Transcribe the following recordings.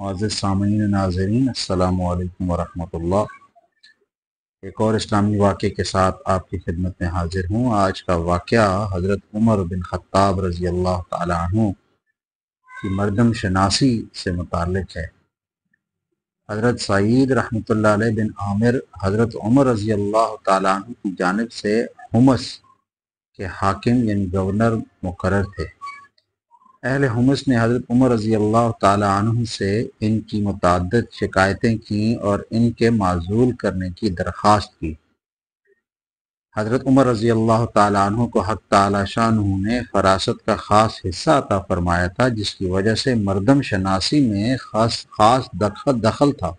मुअज़्ज़िज़ सामीन नाज़रीन, अस्सलामु अलैकुम वरहमतुल्लाह। एक और इस्लामी वाक़े के साथ आपकी खिदमत में हाजिर हूँ। आज का वाक़या हज़रत उमर बिन ख़त्ताब रज़ी अल्लाह तआला अन्हु की मरदम शनासी से मुताल्लिक़ है। हज़रत सईद रहमतुल्लाह अलैह बिन आमिर हज़रत उमर रज़ी अल्लाह तआला अन्हु की जानिब से हुमस के हाकिम यानी गवर्नर मुकर्रर थे। अहले हुमस ने हज़रत उमर रज़ी अल्लाह तआला अन्हु से इनकी मुतअद्दिद शिकायतें की और इनके माज़ूल करने की दरख्वास्त की। हज़रत उमर रज़ी अल्लाह तआला अन्हु को हक़ तआला शाअनुहु ने फ़रासत का ख़ास हिस्सा अता फ़रमाया था, जिसकी वजह से मरदम शनासी में ख़ास दखल था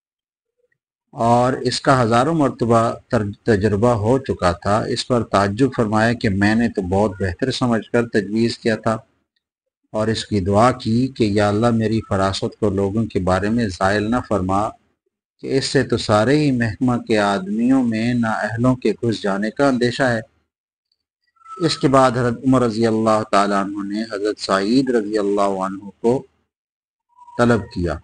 और इसका हज़ारों मरतबा तजुर्बा हो चुका था। इस पर ताज्जुब फरमाया कि मैंने तो बहुत बेहतर समझकर तजवीज़ किया था और इसकी दुआ की कि या अल्लाह मेरी फ़रासत को लोगों के बारे में ज़ायल न फरमा कि इससे तो सारे ही महकमा के आदमियों में नाअहलों के घुस जाने का अंदेशा है। इसके बाद हज़रत उमर रज़ी अल्लाह तआला अन्हु ने हज़रत सईद रज़ी अल्लाह अन्हु को तलब किया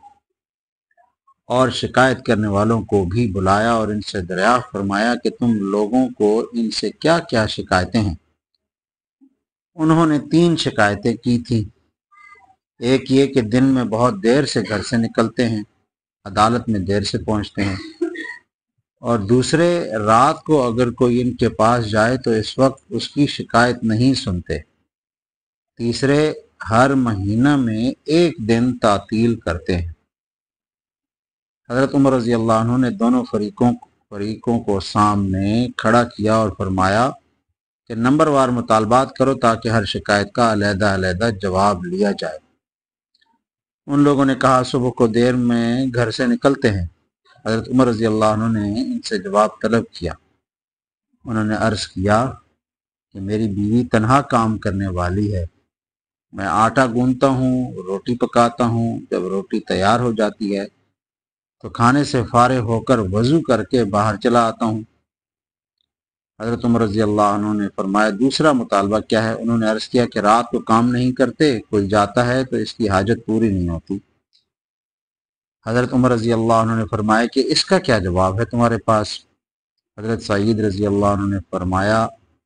और शिकायत करने वालों को भी बुलाया और इनसे दरियाफ़्त फरमाया कि तुम लोगों को इनसे क्या क्या शिकायतें हैं। उन्होंने 3 शिकायतें की थी। एक ये कि दिन में बहुत देर से घर से निकलते हैं, अदालत में देर से पहुंचते हैं, और दूसरे रात को अगर कोई इनके पास जाए तो इस वक्त उसकी शिकायत नहीं सुनते। तीसरे हर महीना में एक दिन तातील करते हैं। हज़रत उमर रज़ी अल्लाह अन्हु ने दोनों फरीकों को सामने खड़ा किया और फरमाया कि नंबरवार मुतालबात करो ताकि हर शिकायत का अलहदा जवाब लिया जाए। उन लोगों ने कहा सुबह को देर में घर से निकलते हैं। हज़रत उमर रज़ी अल्लाह अन्हु ने इनसे जवाब तलब किया। उन्होंने अर्ज़ किया कि मेरी बीवी तन्हा काम करने वाली है। मैं आटा गूंथता हूँ, रोटी पकाता हूँ। जब रोटी तैयार हो जाती है तो खाने से फारिग होकर वज़ू करके बाहर चला आता हूँ। हज़रत उमर रज़ी अल्लाह अन्हु ने फरमाया दूसरा मुतालबा क्या है? उन्होंने अर्ज़ किया कि रात को काम नहीं करते, कोई जाता है तो इसकी हाजत पूरी नहीं होती। हज़रत उमर रज़ी अल्लाह अन्हु ने फरमाया कि इसका क्या जवाब है तुम्हारे पास? हज़रत सईद रज़ी अल्लाह अन्हु ने फरमाया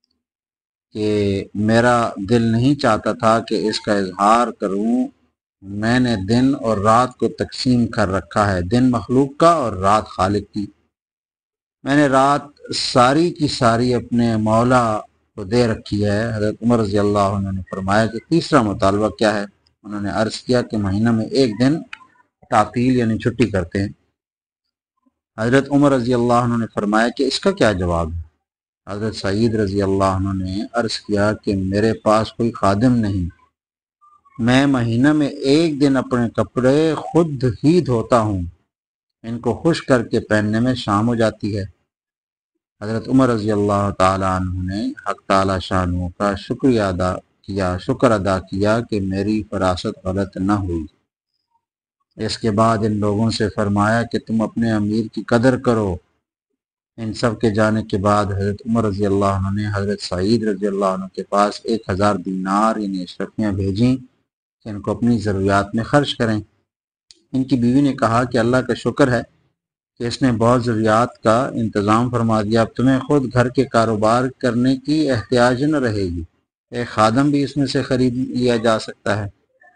कि मेरा दिल नहीं चाहता था कि इसका इजहार करूं। मैंने दिन और रात को तकसीम कर रखा है, दिन मखलूक का और रात खालिक की। मैंने रात सारी की सारी अपने मौला को दे रखी है। हज़रत उमर रज़ी अल्लाह अन्हु ने फरमाया कि तीसरा मुतालबा क्या है? उन्होंने अर्ज़ किया कि महीना में एक दिन तातील यानी छुट्टी करते हैं। हज़रत उमर रज़ी अल्लाह अन्हु ने फरमाया कि इसका क्या जवाब है? हज़रत सईद रज़ी अल्लाह अन्हु ने अर्ज़ किया कि मेरे पास कोई खादिम नहीं, मैं महीना में एक दिन अपने कपड़े खुद ही धोता हूँ, इनको खुश करके पहनने में शाम हो जाती है। हज़रत उमर रज़ी अल्लाह तआला अन्हु ने हक़ तआला शाअनुहु का शुक्र अदा किया कि मेरी फरासत गलत न हुई। इसके बाद इन लोगों से फरमाया कि तुम अपने अमीर की कदर करो। इन सब के जाने के बाद हज़रत उमर रज़ी अल्लाह अन्हु ने हज़रत सईद रज़ी अल्लाह अन्हु के पास 1000 दीनार यानी अशरफियाँ भेजीं कि इनको अपनी ज़रूरियात में खर्च करें। इनकी बीवी ने कहा कि अल्लाह का शुक्र है कि इसने बहुत ज़रूरियात का इंतज़ाम फरमा दिया, अब तुम्हें खुद घर के कारोबार करने की एहतियाज न रहेगी। एक खादम भी इसमें से ख़रीद लिया जा सकता है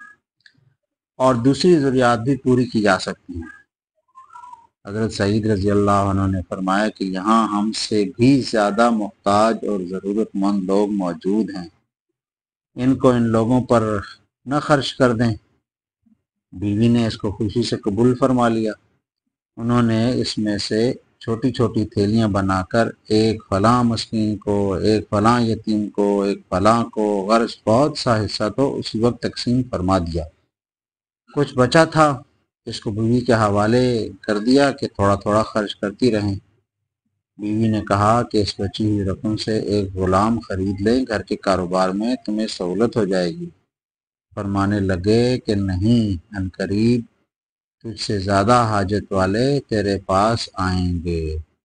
और दूसरी ज़रूरियात भी पूरी की जा सकती हैं। हज़रत सईद रज़ी अल्लाह अन्हु ने फरमाया कि यहाँ हमसे भी ज़्यादा मोहताज और ज़रूरतमंद लोग मौजूद हैं, इनको इन लोगों पर न खर्च कर दें। बीवी ने इसको खुशी से कबूल फरमा लिया। उन्होंने इसमें से छोटी छोटी थैलियाँ बनाकर एक फ़लाँ मस्कीन को, एक फ़लाँ यतीम को, एक फ़लाँ को, गर्ज बहुत सा हिस्सा तो उसी वक्त तकसीम फरमा दिया। कुछ बचा था, इसको बीवी के हवाले कर दिया कि थोड़ा थोड़ा खर्च करती रहें। बीवी ने कहा कि इस बची हुई रकम से एक गुलाम खरीद लें, घर के कारोबार में तुम्हें सहूलत हो जाएगी। फरमाने लगे कि नहीं, अनकरीब तुझसे ज़्यादा हाजत वाले तेरे पास आएंगे।